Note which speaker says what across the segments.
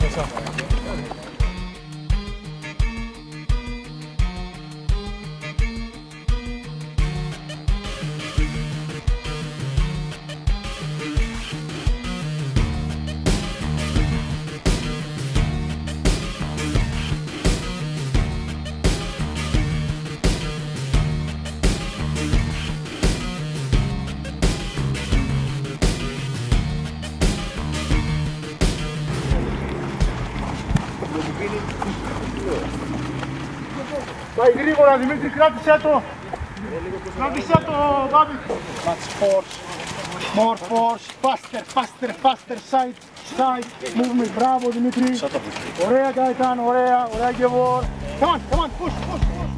Speaker 1: Πάει γρήγορα Δημήτρη, κράτησέ το! Κράτησέ το, Δάβη! Much force, more force, faster, faster, faster, side, side, movement, μπράβο Δημήτρη! Ωραία Καϊτάν, ωραία, ωραία Γκεβόρ! Come on, come on, push, push, push!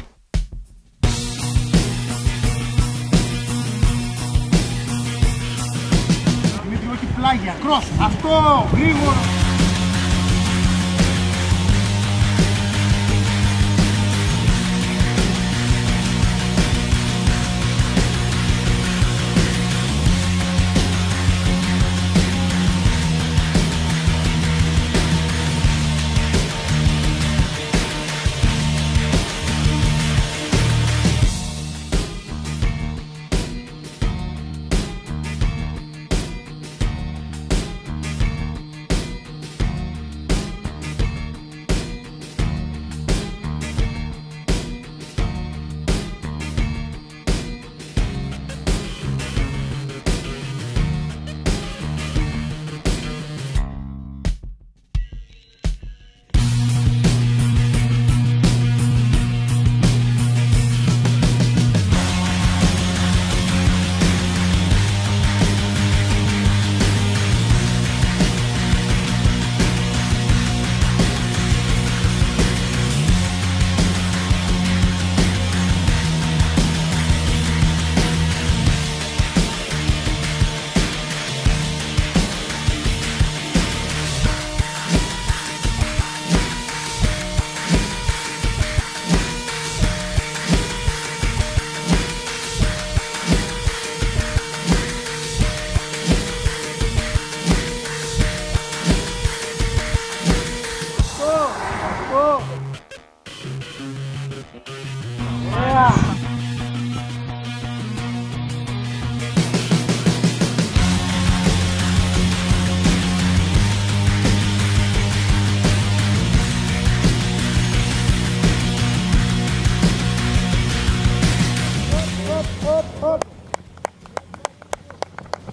Speaker 1: Δημήτρη, όχι πλάγια, cross, αυτό, γρήγορα!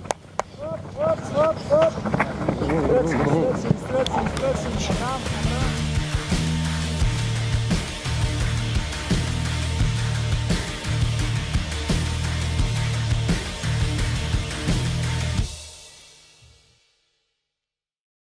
Speaker 1: Stretching.